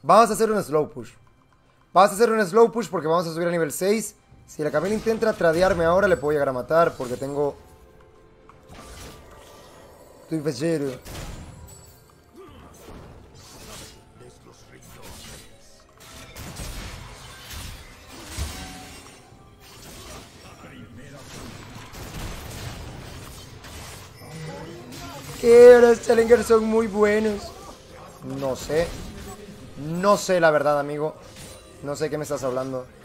Vamos a hacer un slow push. Vamos a hacer un slow push porque vamos a subir a nivel 6. Si la Camila intenta tradearme ahora, le puedo llegar a matar porque tengo... Estoy fallero. Que los challengers son muy buenos. No sé. No sé la verdad, amigo. No sé qué me estás hablando.